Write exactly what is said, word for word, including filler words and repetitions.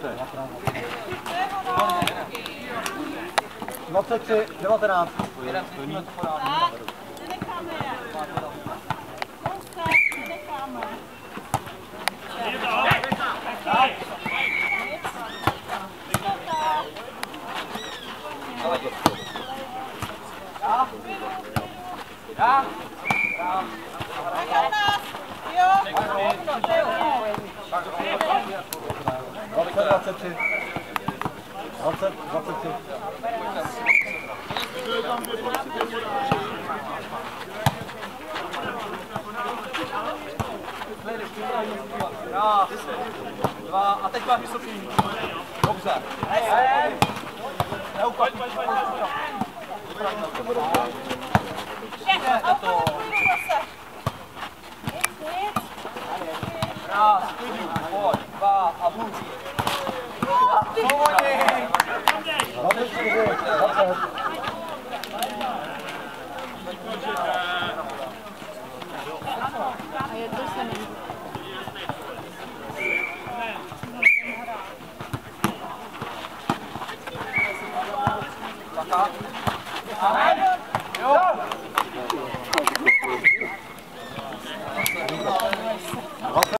dvacet tři, devatenáct. Nenecháme je. Pouze nenecháme. Já? Nechal nás! Jo! dvacet, dvacet tři. dvacet, dvacet tři. Raz, dva, a teď máš vysoký. Dobře. Neukaď, pojď, pojď, pojď. Raz, klidu, pojď, dva a vůz. dvacet čtyři, dvacet. A je to se mi. Jo.